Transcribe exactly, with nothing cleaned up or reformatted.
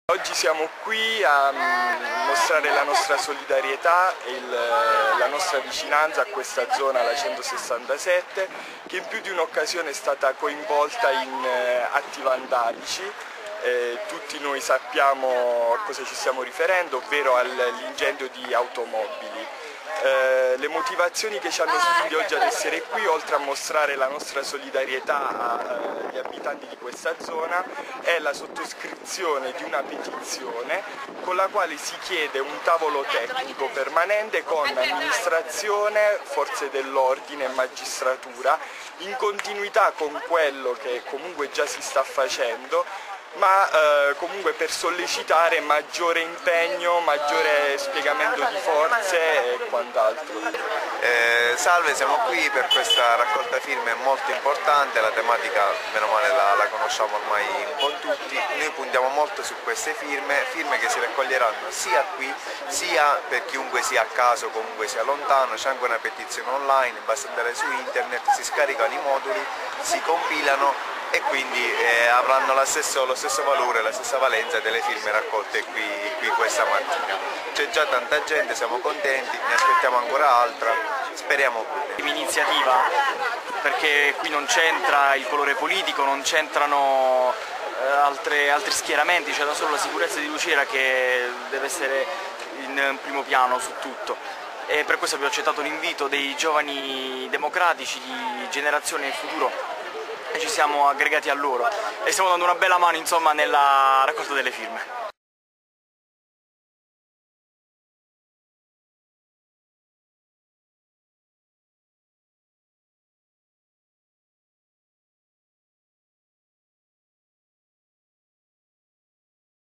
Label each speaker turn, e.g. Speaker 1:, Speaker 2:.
Speaker 1: Oggi siamo qui a mostrare la nostra solidarietà e il, la nostra vicinanza a questa zona, la centosessantasette, che in più di un'occasione è stata coinvolta in atti vandalici. Eh, tutti noi sappiamo a cosa ci stiamo riferendo, ovvero all'incendio di automobili. Eh, le motivazioni che ci hanno spinti oggi ad essere qui, oltre a mostrare la nostra solidarietà agli abitanti di questa zona, è la sottoscrizione di una petizione con la quale si chiede un tavolo tecnico permanente con amministrazione, forze dell'ordine e magistratura, in continuità con quello che comunque già si sta facendo, ma eh, comunque per sollecitare maggiore impegno, maggiore spiegamento di forze e quant'altro.
Speaker 2: Eh, salve, siamo qui per questa raccolta firme molto importante, la tematica meno male la, la conosciamo ormai un po' tutti. Noi puntiamo molto su queste firme, firme che si raccoglieranno sia qui sia per chiunque sia a caso, comunque sia lontano. C'è anche una petizione online, basta andare su internet, si scaricano i moduli, si compilano e quindi eh, avranno la stesso, lo stesso valore, la stessa valenza delle firme raccolte qui, qui questa mattina. C'è già tanta gente, siamo contenti, ne aspettiamo ancora altra, speriamo bene.
Speaker 3: Un'iniziativa perché qui non c'entra il colore politico, non c'entrano eh, altri schieramenti, c'è da solo la sicurezza di Lucera che deve essere in primo piano su tutto. E per questo abbiamo accettato l'invito dei giovani democratici di Generazione Futuro e ci siamo aggregati a loro e stiamo dando una bella mano, insomma, nella raccolta delle firme.